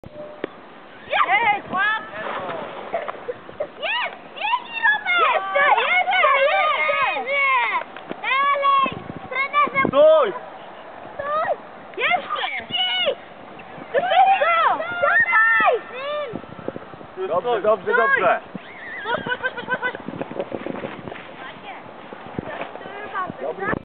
Jest! Łap! Jest! Biegnij, Robert! Jeszcze! Dalej! Trenerze! Stój! Stój! Jeszcze! Szybko! Dawaj! Dobrze, dobrze, dobrze. Super!